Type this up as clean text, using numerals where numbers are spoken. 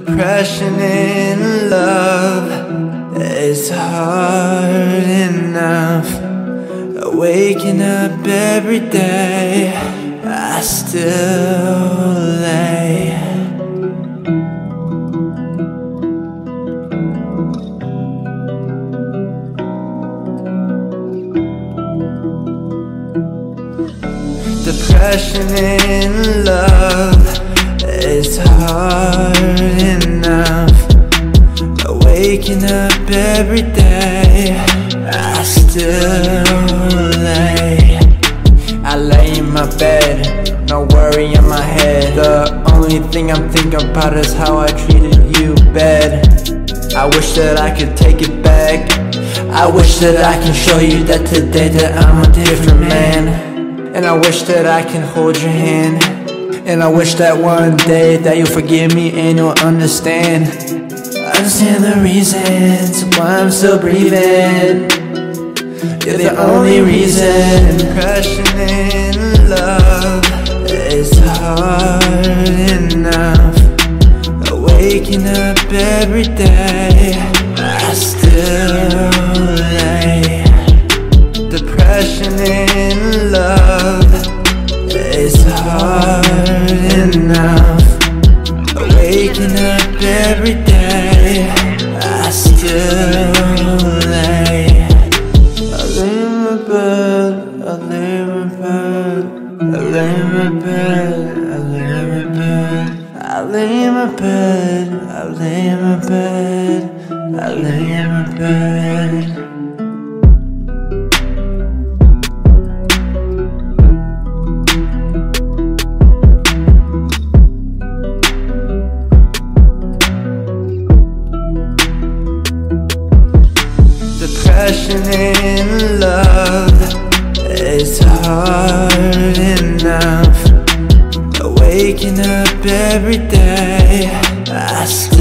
Depression in love is hard enough. Waking up every day, I still lay. Depression in love is hard enough. Waking up every day, I still lay. I lay in my bed, no worry in my head. The only thing I'm thinking about is how I treated you bad. I wish that I could take it back. I wish that I can show you that today that I'm a different man. And I wish that I can hold your hand. And I wish that one day that you'll forgive me and you'll understand. Understand the reasons why I'm still breathing. You're the only reason. Depression in love is hard enough. Waking up every day, I still lay. Depression in love is hard enough. Waking up every day, I still lay. I lay in my bed, I lay in my bed, I lay in my bed, I lay in my bed, I lay in my bed, I lay in my bed, I lay in my bed. Depression in love is hard enough. Waking up every day, I